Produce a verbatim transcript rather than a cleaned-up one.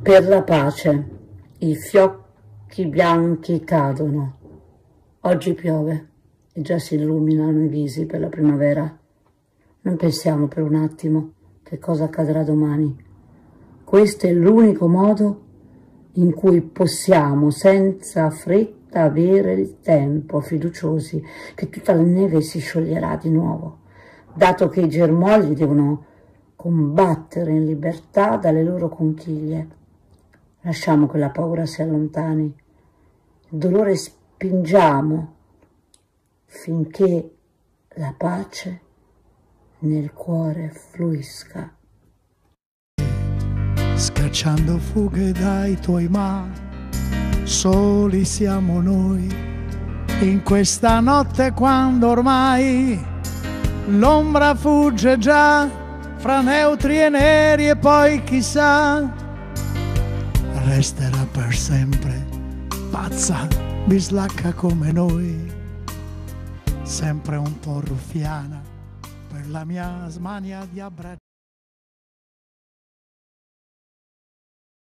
Per la pace i fiocchi bianchi cadono. Oggi piove e già si illuminano i visi per la primavera. Non pensiamo per un attimo che cosa accadrà domani. Questo è l'unico modo in cui possiamo senza fretta avere il tempo, fiduciosi che tutta la neve si scioglierà di nuovo, dato che i germogli devono combattere in libertà dalle loro conchiglie. Lasciamo che la paura si allontani, il dolore spingiamo finché la pace nel cuore fluisca. Scacciando fughe dai tuoi ma, soli siamo noi, in questa notte quando ormai l'ombra fugge già fra neutri e neri e poi chissà resterà per sempre pazza, bislacca come noi, sempre un po' ruffiana per la mia smania di abbracciare.